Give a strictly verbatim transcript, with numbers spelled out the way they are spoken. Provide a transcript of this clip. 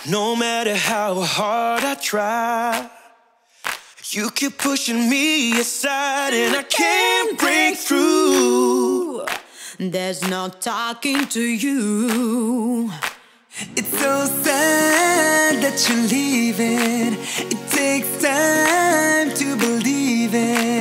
No matter how hard I try, you keep pushing me aside and I can't break through. There's no talking to you. It's so sad that you're leaving. It takes time to believe it.